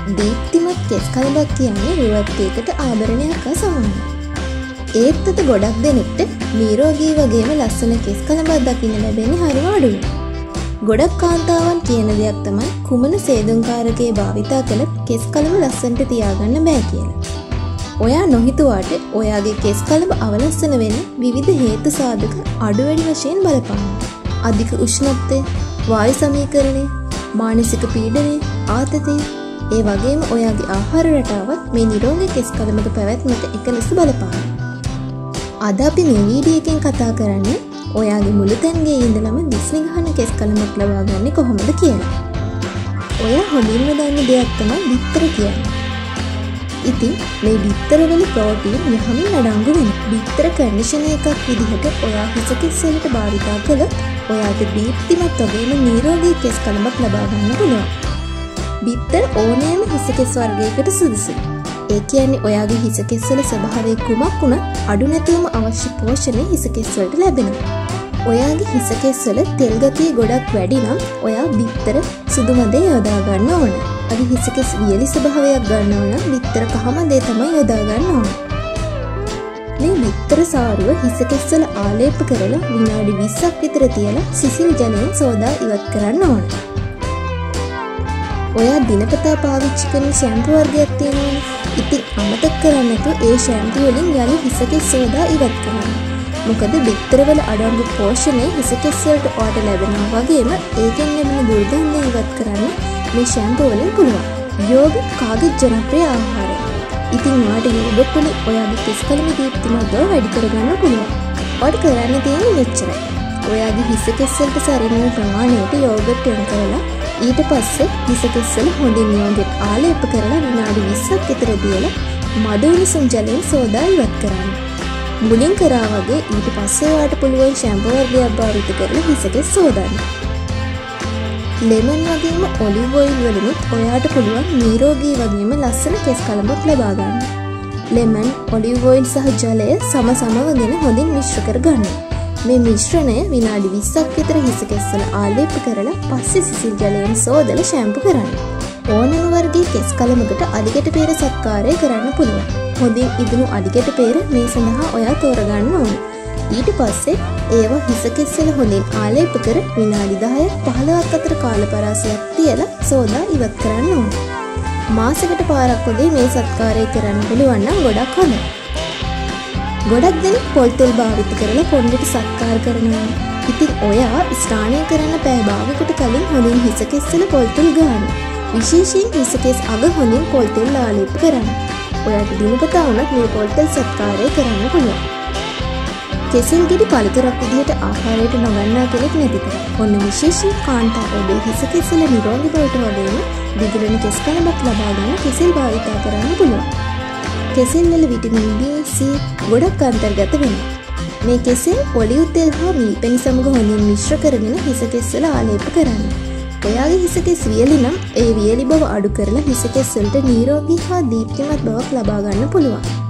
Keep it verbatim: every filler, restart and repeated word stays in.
දීප්තිමත් කෙස් කලබක් කියන්නේ රුවත් එකකට ආභරණයක් හා සමානයි. ඒත් අද ගොඩක් දෙනෙක්ට නිරෝගී වගේම ලස්සන කෙස් කලබක් දකින්න ලැබෙන්නේ හරිම අඩුයි. ගොඩක් කාන්තාවන් කියන දෙයක් තමයි කුමන සේදුම්කාරකයේ භාවිතා කළත් කෙස් කලබ ලස්සනට තියාගන්න බෑ කියලා. ඔයා නොහිතුවාට ඔයාගේ කෙස් කලබ අවලස්සන වෙන විවිධ හේතු සාධක අඩු වැඩි වශයෙන් බලපානවා. අධික උෂ්ණත්වය, වායු සමීකරණය, මානසික පීඩනය, ආතතිය, ඒ වගේම ඔයාගේ ආහාර රටාවත් මේ නිරෝගී කෙස් කලබක පැවැත්මට එක ලෙස බලපානවා. අද අපි මේ වීඩියෝ එකෙන් කතා කරන්නේ ඔයාගේ මුළුතැන්ගේ ඉඳලම දිස්නි ගහන කෙස් කලබක් ලබා ගන්න කොහොමද කියලා. ඔයා හොඳින්ම දන්න දෙයක් තමයි බිත්තර කියන්නේ. ඉතින් මේ බිත්තර වල ප්‍රෝටීන් යහමින් අඩංගු වෙන බිත්තර කන්ඩිෂනර් එකක් විදිහට ඔයා හිස කෙස් වලට භාවිතා කළොත් ඔයාට දීප්තිමත් වගේම නිරෝගී කෙස් කලබක් ලබා ගන්න පුළුවන්. බිත්තර ඕනෑම හිස කෙස් වර්ගයකට සුදුසුයි. ඒ කියන්නේ ඔයාගේ හිස කෙස් වල ස්වභාවය කුමක් වුණත් අඩු නැතිවම අවශ්‍ය පෝෂණය හිස කෙස් වලට ලැබෙනවා. ඔයාගේ හිස කෙස් වල තෙල් ගතිය ගොඩක් වැඩි නම් ඔයා බිත්තර සුදු මදේ යොදා ගන්න ඕන. අද හිස කෙස් වියලි ස්වභාවයක් ගන්නවා නම් බිත්තර කහ මදේ තමයි යොදා ගන්න ඕන. මේ බිත්තර සාරුව හිස කෙස් වල ආලේප කරලා විනාඩි විස්සක් විතර තියලා සිසිල් ජලයෙන් සෝදා ඉවත් කරන්න ඕන. ඔයා දිනපතා පාවිච්චි කරන ෂැම්පු වර්ගයක් තියෙනවනේ. ඉතින් අමතක කරන්න නැතුව ඒ ෂැම්පු වලින් යලි හිස කෙස් සෝදා ඉවත් කරන්න. මොකද බිත්තර වල අඩංගු පෝෂණය හිස කෙස් වලට ඔයාට ලැබෙනවා වගේම ඒකෙන් ලැබෙන දුර්ගන්ධය ඉවත් කරන්න මේ ෂැම්පු වලින් පුළුවන්. යෝගට් කාගෙත් ජනප්‍රිය ආහාරයක්. ඉතින් ඔයාට යෝගට් වලින් ඔයාගේ කෙස් කලම දීප්තිමත් බව වැඩි කරගන්න පුළුවන්. ඔයාට කරන්න තියෙන්නේ මෙච්චරයි. ඔයාගේ හිස කෙස් වලට සරිලන ප්‍රමාණයට යෝගට් යොමු කරලා ඊට පස්සේ හිස කෙස් වල හොඳින් යෝගට් ආලේප කරලා විනාඩි විස්සක් විතර තියලා මද උණුසුම් ජලයෙන් සෝදා ඉවත් කරන්න. මුලින් කරා වගේ ඊට පස්සේ ඔයාට පුළුවන් ෂැම්පු වර්ගයක් භාවිත කරලා හිස කෙස් සෝදන්න. ලෙමන් වගේම ඔලිව් ඔයිල් වලිනුත් ඔයාට පුළුවන් නිරෝගී වගේම ලස්සන කෙස් කලබක් ලබා ගන්න. ලෙමන්, ඔලිව් ඔයිල් සහ ජලය සම සමවගෙන හොඳින් මිශ්‍ර කර ගන්න. මේ මිශ්‍රණය විනාඩි විස්සක් විතර හිස කෙස් වල ආලේප කරලා පස්සේ සිසිල් ජලයෙන් සෝදලා ෂැම්පු කරන්න. ඕනම වර්ගයේ කෙස් කලමකට අලිගැට පෙර සත්කාරය කරන්න පුළුවන්. හොඳින් ඉදුණු අලිගැට පෙර මේ සඳහා ඔයා තෝරගන්න ඕන. ඊට පස්සේ ඒවා හිස කෙස් වල හොඳින් ආලේප කර විනාඩි දහයක් පහළොවක් අතර කාල පරාසයක් තියලා සෝදා ඉවත් කරන්න ඕන. මාසෙකට පාරක් වගේ මේ සත්කාරය කරන්න පුළුවන් නම් ගොඩක් හොඳයි. ගොඩක් දෙනෙක් පොල් තෙල් භාවිත කරලා කොණ්ඩෙට සත්කාර කරනවා. ඉතින් ඔයා ස්නානය කරන්න පැය භාගයකට කලින් හොඳින් හිස කෙස් වල පොල් තෙල් ගන්න. විශේෂයෙන් හිස කෙස් අග හොඳින් පොල් තෙල් ආලේප කරන්න. ඔයාට දිනපතා වුණත් මේ පොල් තෙල් සත්කාරය කරන්න පුළුවන්. කෙසෙල් ගෙඩි පළතුරක් විදිහට ආහාරයට නොගන්නා කෙනෙක් නැති තරම්. ඔන්න විශේෂයෙන් කාන්තාව ඔබේ හිස කෙස් වල නිරෝගී බවට වගේම දිගුලෙන කෙස් කලබක් ලබා ගන්න කෙසෙල් භාවිතා කරන්න පුළුවන්. කෙසෙල් වල විටමින් B, C ගොඩක් අන්තර්ගත වෙනවා. මේ කෙසෙල් ඔලිව් තෙල් හා මී පැණි සමග හොඳින් මිශ්‍ර කරගෙන හිස කෙස් වල ආලේප කරන්න. ඔයාගේ හිස කෙස් වියලි නම් ඒ වියලි බව අඩු කරලා හිස කෙස් වලට නිරෝගී හා දීප්තිමත් බවක් ලබා ගන්න පුළුවන්.